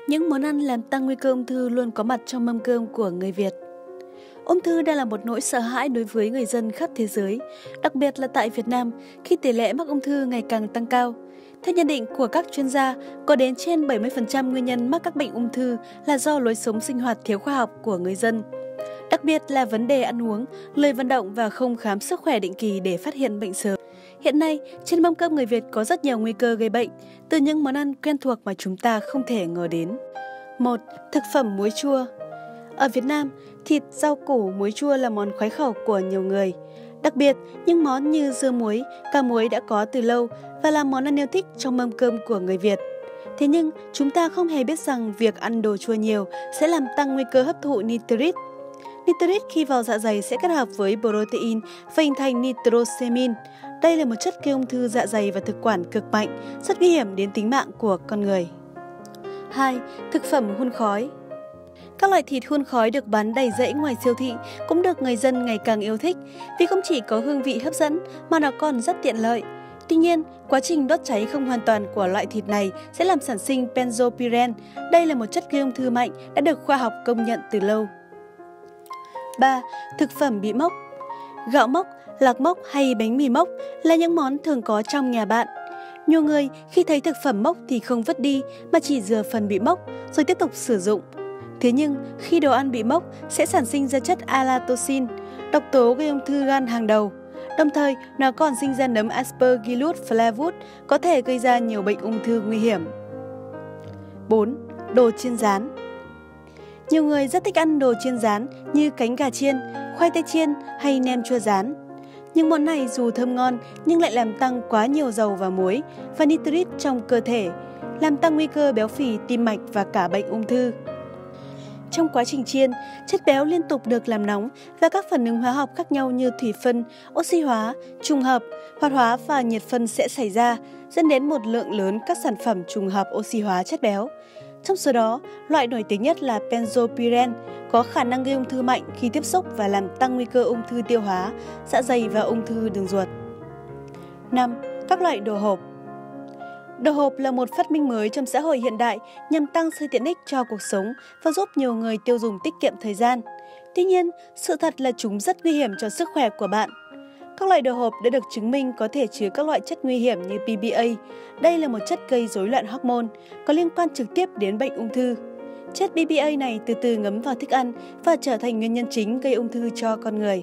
Những món ăn làm tăng nguy cơ ung thư luôn có mặt trong mâm cơm của người Việt. Ung thư đang là một nỗi sợ hãi đối với người dân khắp thế giới, đặc biệt là tại Việt Nam khi tỷ lệ mắc ung thư ngày càng tăng cao. Theo nhận định của các chuyên gia, có đến trên 70% nguyên nhân mắc các bệnh ung thư là do lối sống sinh hoạt thiếu khoa học của người dân. Đặc biệt là vấn đề ăn uống, lười vận động và không khám sức khỏe định kỳ để phát hiện bệnh sớm. Hiện nay, trên mâm cơm người Việt có rất nhiều nguy cơ gây bệnh từ những món ăn quen thuộc mà chúng ta không thể ngờ đến. 1. Thực phẩm muối chua. Ở Việt Nam, thịt, rau củ, muối chua là món khoái khẩu của nhiều người. Đặc biệt, những món như dưa muối, cá muối đã có từ lâu và là món ăn yêu thích trong mâm cơm của người Việt. Thế nhưng, chúng ta không hề biết rằng việc ăn đồ chua nhiều sẽ làm tăng nguy cơ hấp thụ nitrit. Nitrit khi vào dạ dày sẽ kết hợp với protein và hình thành nitrosamin. Đây là một chất gây ung thư dạ dày và thực quản cực mạnh, rất nguy hiểm đến tính mạng của con người. 2. Thực phẩm hun khói. Các loại thịt hun khói được bán đầy rẫy ngoài siêu thị cũng được người dân ngày càng yêu thích vì không chỉ có hương vị hấp dẫn mà nó còn rất tiện lợi. Tuy nhiên, quá trình đốt cháy không hoàn toàn của loại thịt này sẽ làm sản sinh benzopyren. Đây là một chất gây ung thư mạnh đã được khoa học công nhận từ lâu. 3. Thực phẩm bị mốc. Gạo mốc, lạc mốc hay bánh mì mốc là những món thường có trong nhà bạn. Nhiều người khi thấy thực phẩm mốc thì không vứt đi mà chỉ rửa phần bị mốc rồi tiếp tục sử dụng. Thế nhưng khi đồ ăn bị mốc sẽ sản sinh ra chất alatoxin, độc tố gây ung thư gan hàng đầu. Đồng thời, nó còn sinh ra nấm Aspergillus flavus có thể gây ra nhiều bệnh ung thư nguy hiểm. 4. Đồ chiên rán. Nhiều người rất thích ăn đồ chiên rán như cánh gà chiên, khoai tây chiên hay nem chua rán. Những món này dù thơm ngon nhưng lại làm tăng quá nhiều dầu và muối và nitrit trong cơ thể, làm tăng nguy cơ béo phì, tim mạch và cả bệnh ung thư. Trong quá trình chiên, chất béo liên tục được làm nóng và các phản ứng hóa học khác nhau như thủy phân, oxy hóa, trùng hợp, hoạt hóa và nhiệt phân sẽ xảy ra, dẫn đến một lượng lớn các sản phẩm trùng hợp oxy hóa chất béo. Trong số đó, loại nổi tiếng nhất là benzopyren có khả năng gây ung thư mạnh khi tiếp xúc và làm tăng nguy cơ ung thư tiêu hóa, dạ dày và ung thư đường ruột. 5. Các loại đồ hộp. Đồ hộp là một phát minh mới trong xã hội hiện đại nhằm tăng sự tiện ích cho cuộc sống và giúp nhiều người tiêu dùng tiết kiệm thời gian. Tuy nhiên, sự thật là chúng rất nguy hiểm cho sức khỏe của bạn. Các loại đồ hộp đã được chứng minh có thể chứa các loại chất nguy hiểm như PPA. Đây là một chất gây rối loạn hormone, có liên quan trực tiếp đến bệnh ung thư. Chất PPA này từ từ ngấm vào thức ăn và trở thành nguyên nhân chính gây ung thư cho con người.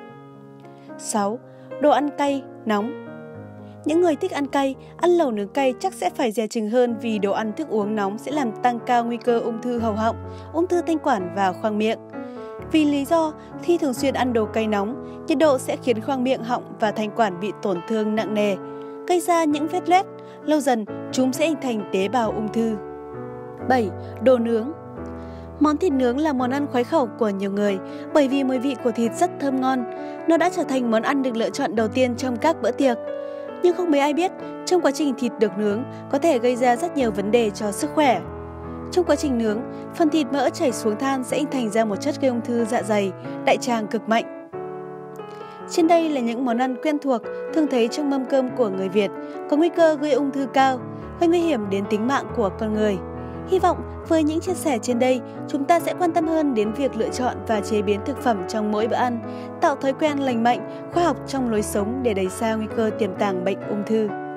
6. Đồ ăn cay, nóng. Những người thích ăn cay, ăn lẩu nướng cay chắc sẽ phải dè chừng hơn vì đồ ăn thức uống nóng sẽ làm tăng cao nguy cơ ung thư hầu họng, ung thư thanh quản và khoang miệng. Vì lý do, khi thường xuyên ăn đồ cay nóng, nhiệt độ sẽ khiến khoang miệng, họng và thanh quản bị tổn thương nặng nề, gây ra những vết loét. Lâu dần, chúng sẽ hình thành tế bào ung thư. 7. Đồ nướng. Món thịt nướng là món ăn khoái khẩu của nhiều người bởi vì mùi vị của thịt rất thơm ngon. Nó đã trở thành món ăn được lựa chọn đầu tiên trong các bữa tiệc. Nhưng không mấy ai biết, trong quá trình thịt được nướng có thể gây ra rất nhiều vấn đề cho sức khỏe. Trong quá trình nướng, phần thịt mỡ chảy xuống than sẽ hình thành ra một chất gây ung thư dạ dày, đại tràng cực mạnh. Trên đây là những món ăn quen thuộc thường thấy trong mâm cơm của người Việt, có nguy cơ gây ung thư cao, gây nguy hiểm đến tính mạng của con người. Hy vọng với những chia sẻ trên đây, chúng ta sẽ quan tâm hơn đến việc lựa chọn và chế biến thực phẩm trong mỗi bữa ăn, tạo thói quen lành mạnh, khoa học trong lối sống để đẩy xa nguy cơ tiềm tàng bệnh ung thư.